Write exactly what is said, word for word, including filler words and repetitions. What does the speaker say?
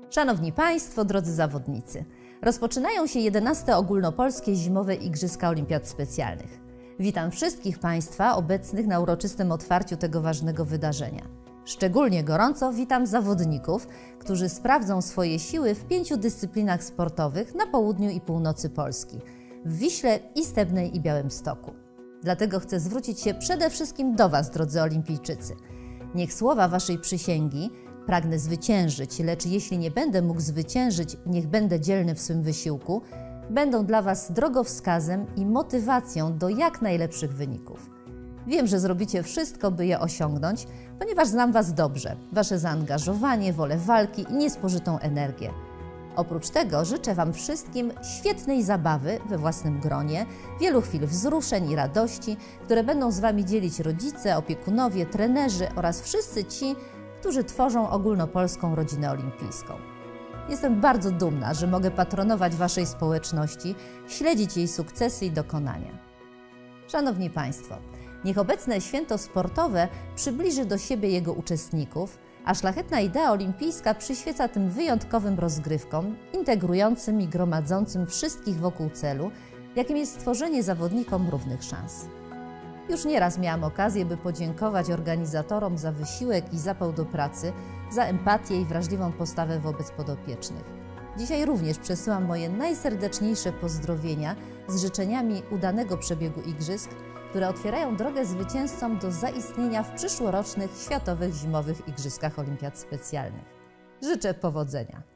Szanowni Państwo, drodzy zawodnicy, rozpoczynają się jedenaste ogólnopolskie zimowe Igrzyska Olimpiad Specjalnych. Witam wszystkich Państwa obecnych na uroczystym otwarciu tego ważnego wydarzenia. Szczególnie gorąco witam zawodników, którzy sprawdzą swoje siły w pięciu dyscyplinach sportowych na południu i północy Polski – w Wiśle, Istebnej i Białymstoku. Dlatego chcę zwrócić się przede wszystkim do Was, drodzy olimpijczycy. Niech słowa Waszej przysięgi: pragnę zwyciężyć, lecz jeśli nie będę mógł zwyciężyć, niech będę dzielny w swym wysiłku, będą dla Was drogowskazem i motywacją do jak najlepszych wyników. Wiem, że zrobicie wszystko, by je osiągnąć, ponieważ znam Was dobrze, Wasze zaangażowanie, wolę walki i niespożytą energię. Oprócz tego życzę Wam wszystkim świetnej zabawy we własnym gronie, wielu chwil wzruszeń i radości, które będą z Wami dzielić rodzice, opiekunowie, trenerzy oraz wszyscy ci, którzy tworzą ogólnopolską rodzinę olimpijską. Jestem bardzo dumna, że mogę patronować Waszej społeczności, śledzić jej sukcesy i dokonania. Szanowni Państwo, niech obecne święto sportowe przybliży do siebie jego uczestników, a szlachetna idea olimpijska przyświeca tym wyjątkowym rozgrywkom, integrującym i gromadzącym wszystkich wokół celu, jakim jest stworzenie zawodnikom równych szans. Już nieraz miałam okazję, by podziękować organizatorom za wysiłek i zapał do pracy, za empatię i wrażliwą postawę wobec podopiecznych. Dzisiaj również przesyłam moje najserdeczniejsze pozdrowienia z życzeniami udanego przebiegu igrzysk, które otwierają drogę zwycięzcom do zaistnienia w przyszłorocznych Światowych Zimowych Igrzyskach Olimpiad Specjalnych. Życzę powodzenia!